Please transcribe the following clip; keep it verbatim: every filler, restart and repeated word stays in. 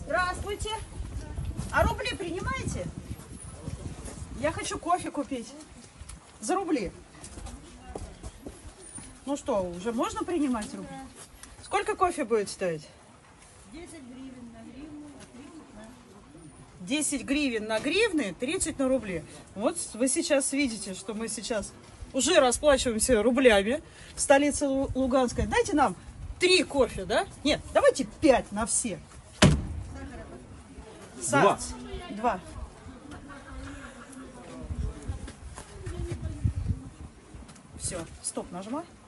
Здравствуйте. А рубли принимаете? Я хочу кофе купить. За рубли. Ну что, уже можно принимать рубли? Сколько кофе будет стоить? десять гривен на гривну, а тридцать на... десять гривен на гривны, тридцать на рубли. Вот вы сейчас видите, что мы сейчас уже расплачиваемся рублями в столице Луганской. Дайте нам три кофе, да? Нет, давайте пять на все. Два. Два. Все, стоп, нажимай.